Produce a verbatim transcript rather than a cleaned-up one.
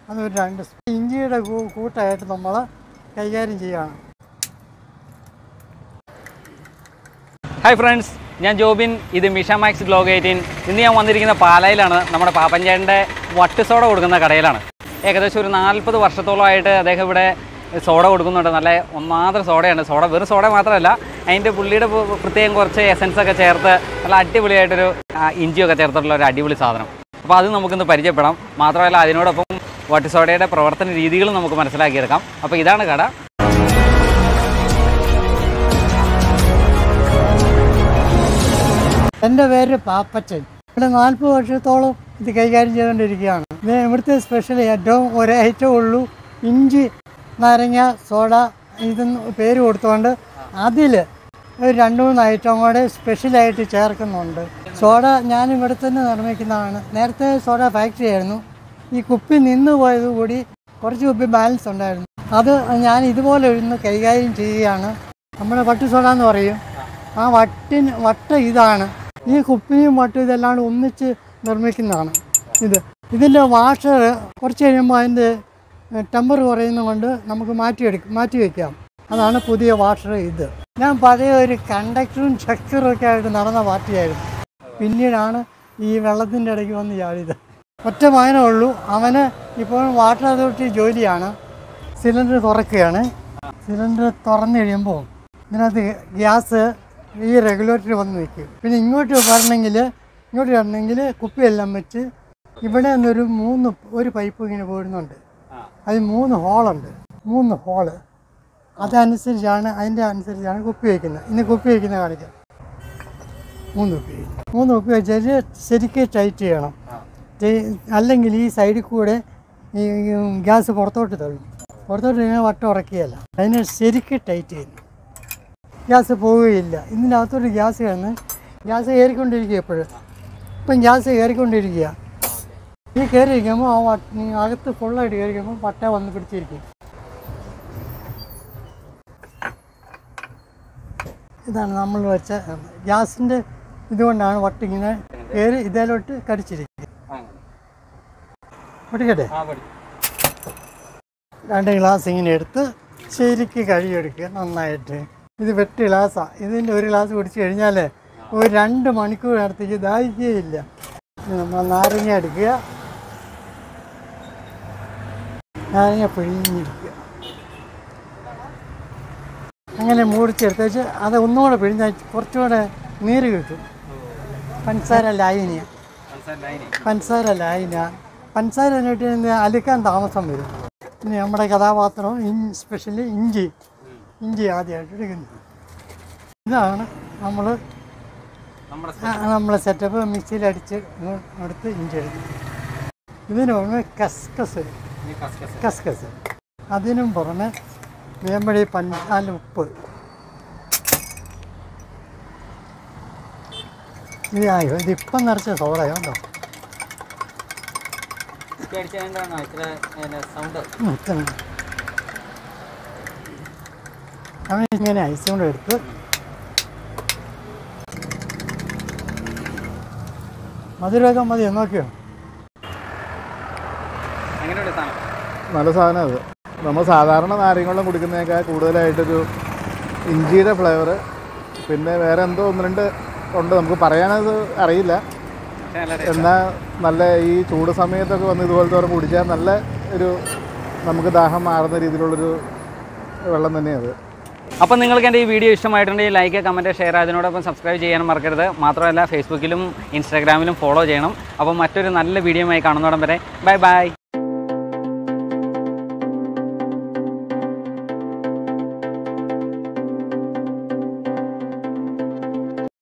അതൊരു രണ്ട് ഇഞ്ചിയുടെ കൂട്ടായിട്ട് നമ്മൾ കൈകാര്യം ചെയ്യുകയാണ്. ഹായ് ഫ്രണ്ട്സ്, ഞാൻ ജോബിൻ. ഇത് മിഷ മാക്സ് ബ്ലോഗ് എയ്റ്റീൻ. ഇന്ന് ഞാൻ വന്നിരിക്കുന്ന പാലായിലാണ്. നമ്മുടെ പാപ്പഞ്ചേട്ടൻ്റെ വട്ട് സോഡ കൊടുക്കുന്ന കടയിലാണ്. ഏകദേശം ഒരു നാൽപ്പത് വർഷത്തോളമായിട്ട് അദ്ദേഹം ഇവിടെ സോഡ കൊടുക്കുന്നുണ്ട്. നല്ല ഒന്നാമത്തെ സോഡയാണ്. സോഡ വെറും സോഡ മാത്രമല്ല, അതിൻ്റെ പുള്ളിയുടെ പ്രത്യേകം കുറച്ച് എസൻസൊക്കെ ചേർത്ത് നല്ല അടിപൊളിയായിട്ടൊരു ഇഞ്ചിയൊക്കെ ചേർത്തിട്ടുള്ള ഒരു അടിപൊളി സാധനം. അപ്പോൾ അത് നമുക്കിന്ന് പരിചയപ്പെടാം. മാത്രമല്ല അതിനോടൊപ്പം വട്ട് സോഡയുടെ പ്രവർത്തന രീതികളും നമുക്ക് മനസ്സിലാക്കിയെടുക്കാം. അപ്പോൾ ഇതാണ് കട. എൻ്റെ പേര് പാപ്പച്ചൻ. ഇവിടെ നാൽപ്പത് വർഷത്തോളം ഇത് കൈകാര്യം ചെയ്തുകൊണ്ടിരിക്കുകയാണ്. ഇത് ഇവിടുത്തെ സ്പെഷ്യൽ ഏറ്റവും ഒരു ഐറ്റം ഉള്ളൂ, ഇഞ്ചി നാരങ്ങ സോഡ ഇതെന്ന് പേര് കൊടുത്തുകൊണ്ട് അതിൽ ഒരു രണ്ട് മൂന്ന് ഐറ്റം കൂടെ സ്പെഷ്യലായിട്ട് ചേർക്കുന്നുണ്ട്. സോഡ ഞാൻ ഇവിടെ തന്നെ നിർമ്മിക്കുന്നതാണ്. നേരത്തെ സോഡ ഫാക്ടറി ആയിരുന്നു. ഈ കുപ്പി നിന്ന് പോയത് കൂടി കുറച്ച് കുപ്പി ബാലൻസ് ഉണ്ടായിരുന്നു. അത് ഞാൻ ഇതുപോലെ ഇരുന്ന് കൈകാര്യം ചെയ്യുകയാണ്. നമ്മുടെ വട്ട് സോഡ എന്ന് പറയും. ആ വട്ടിന് വട്ട് ഇതാണ്. ഈ കുപ്പിയും വട്ടും ഇതെല്ലാം ഒന്നിച്ച് നിർമ്മിക്കുന്നതാണ് ഇത്. ഇതിൻ്റെ വാഷർ കുറച്ച് കഴിയുമ്പോൾ അതിൻ്റെ ടെമ്പർ കുറയുന്നത് കൊണ്ട് നമുക്ക് മാറ്റിയെടുക്കും മാറ്റി വയ്ക്കാം. അതാണ് പുതിയ വാഷർ ഇത്. ഞാൻ പഴയ ഒരു കണ്ടക്ടറും ചെക്കറും ഒക്കെ ആയിട്ട് നടന്ന പാർട്ടിയായിരുന്നു. പിന്നീടാണ് ഈ വെള്ളത്തിൻ്റെ ഇടയ്ക്ക് വന്ന് ചാടിയത്. ഒറ്റ മകനേ ഉള്ളൂ. അവന് ഇപ്പോൾ വാട്ടർ അതോറിറ്റി ജോലിയാണ്. സിലിണ്ടർ തുറക്കുകയാണ്. സിലിണ്ടർ തുറന്നു കഴിയുമ്പോൾ ഇതിനകത്ത് ഗ്യാസ് ഈ റെഗുലേറ്റർ വന്ന് നിൽക്കും. പിന്നെ ഇങ്ങോട്ട് വരണമെങ്കിൽ ഇങ്ങോട്ട് വരണമെങ്കിൽ കുപ്പിയെല്ലാം വെച്ച് ഇവിടെ നിന്നൊരു മൂന്ന് ഒരു പൈപ്പ് ഇങ്ങനെ പോരുന്നുണ്ട്. അതിൽ മൂന്ന് ഹോളുണ്ട്. മൂന്ന് ഹോള് അതനുസരിച്ചാണ് അതിൻ്റെ അനുസരിച്ചാണ് കുപ്പി വയ്ക്കുന്നത്. ഇന്ന് കുപ്പി വയ്ക്കുന്ന കാണിക്കാം. മൂന്ന് കുപ്പി മൂന്ന് കുപ്പി വെച്ചാൽ ശരിക്കും ടൈറ്റ് ചെയ്യണം. അല്ലെങ്കിൽ ഈ സൈഡിൽ കൂടെ ഈ ഗ്യാസ് പുറത്തോട്ട് തള്ളും. പുറത്തോട്ട് കഴിഞ്ഞാൽ വട്ടം ഉറക്കുകയല്ല. അതിന് ശരിക്കും ടൈറ്റ് ചെയ്യുന്നു. ഗ്യാസ് പോവുകയില്ല. ഇതിൻ്റെ അകത്തോട്ട് ഗ്യാസ് കിടന്ന് ഗ്യാസ് കയറിക്കൊണ്ടിരിക്കുക. എപ്പോഴും ഇപ്പം ഗ്യാസ് കയറിക്കൊണ്ടിരിക്കുക. ഈ കയറിയിരിക്കുമ്പോൾ ആ വട്ട അകത്ത് ഫുള്ളായിട്ട് കയറിക്കുമ്പോൾ വട്ട വന്ന് പിടിച്ചിരിക്കും. ഇതാണ് നമ്മൾ വെച്ച ഗ്യാസിൻ്റെ ഇതുകൊണ്ടാണ് വട്ടിങ്ങനെ കയറി ഇതിലോട്ട് കടിച്ചിരിക്കുക. പഠിക്കട്ടെ. രണ്ട് ഗ്ലാസ് ഇങ്ങനെ എടുത്ത് ശരിക്ക് കഴുകിയെടുക്കുക നന്നായിട്ട്. ഇത് വെട്ട് ഗ്ലാസ്സാണ്. ഇതിൻ്റെ ഒരു ഗ്ലാസ് കുടിച്ച് കഴിഞ്ഞാൽ ഒരു രണ്ട് മണിക്കൂർ നേരത്തേക്ക് ദാഹിക്കുകയില്ല. നമ്മൾ നാരങ്ങ എടുക്കുക. നാരങ്ങ പിഴിഞ്ഞിരിക്കുക. അങ്ങനെ മൂടിച്ചെടുത്തേച്ച് അത് ഒന്നുകൂടെ പിഴിഞ്ഞാൽ കുറച്ചുകൂടെ നീര് കിട്ടും. പഞ്ചസാര ലായനിയ പഞ്ചസാര ലായന പഞ്ചസാര എന്നിട്ട് അലിക്കാൻ താമസം വരും. പിന്നെ നമ്മുടെ കഥാപാത്രം ഇൻ സ്പെഷ്യലി ഇഞ്ചി ഇഞ്ചി ആദ്യമായിട്ട് എടുക്കുന്നത്. ഇതാണ് നമ്മൾ നമ്മളെ സെറ്റപ്പ്. മിക്സിയിൽ അടിച്ച് എടുത്ത് ഇഞ്ചി എടുക്കും. ഇതിന് പുറമെ കസ്കസ് കസ്കസ് അതിനും പുറമെ വേമ്പടി പഞ്ചാല ഉപ്പ്. ഇത് ആയോ ഇതിപ്പം നിറച്ച സോഡയോ കേട്ടോ. അവൻ ഇങ്ങനെ ഐസ് കൊണ്ട് എടുത്ത് മധുരമൊക്കെ മതി നോക്കിയോ. നല്ല സാധനം അത്. നമ്മൾ സാധാരണ നാരങ്ങളും കുടിക്കുന്നതിനേക്കാൾ കൂടുതലായിട്ടൊരു ഇഞ്ചിയുടെ ഫ്ലേവർ, പിന്നെ വേറെ എന്തോ ഒന്ന് രണ്ട് ഉണ്ട്, നമുക്ക് പറയാനത് അറിയില്ല. എന്നാൽ നല്ല ഈ ചൂട് സമയത്തൊക്കെ വന്ന് ഇതുപോലത്തെ ഓർമ്മ കുടിച്ചാൽ നല്ല ഒരു നമുക്ക് ദാഹം മാറുന്ന രീതിയിലുള്ളൊരു വെള്ളം തന്നെയത്. അപ്പം നിങ്ങൾക്ക് എൻ്റെ ഈ വീഡിയോ ഇഷ്ടമായിട്ടുണ്ടെങ്കിൽ ലൈക്ക്, കമൻറ്റ്, ഷെയർ, അതിനോടൊപ്പം സബ്സ്ക്രൈബ് ചെയ്യാനും മറക്കരുത്. മാത്രമല്ല ഫേസ്ബുക്കിലും ഇൻസ്റ്റാഗ്രാമിലും ഫോളോ ചെയ്യണം. അപ്പം മറ്റൊരു നല്ല വീഡിയോയുമായി കാണുന്നോടം വരെ ബൈ ബൈ.